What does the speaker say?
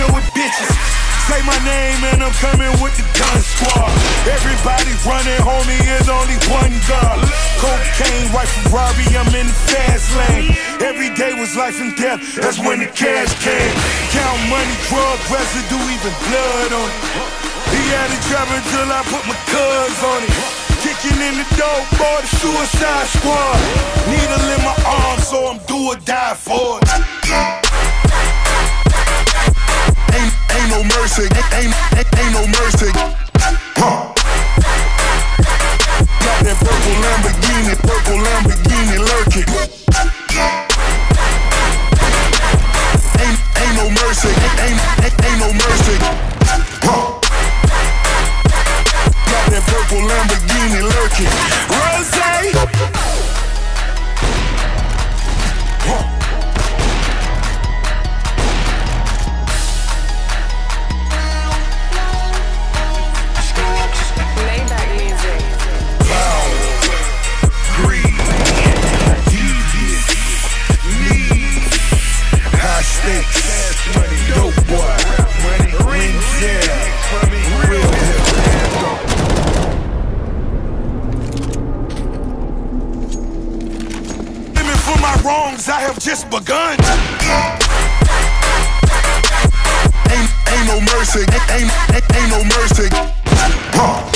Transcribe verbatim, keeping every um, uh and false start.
deal with bitches. Say my name and I'm coming with the gun squad. Everybody running, homie, is only one God. Cocaine, white Ferrari, I'm in the fast lane. Every day was life and death, that's when the cash came. Count money, drug residue, even blood on it. He had it driving till I put my cuz on it. Kicking in the door, boy, the Suicide Squad. Needle in my arm, so I'm do or die for it. Ain't, ain't no mercy, ain't, ain't, ain't no mercy. Huh. Got that purple Lamborghini, purple Lamborghini lurking. Ain't, ain't no mercy, ain't, ain't, ain't no mercy. Huh. Got that purple Lamborghini lurking. Rose. Huh. Wrongs, I have just begun. Ain't, ain't no mercy, ain't, ain't, ain't no mercy. Huh.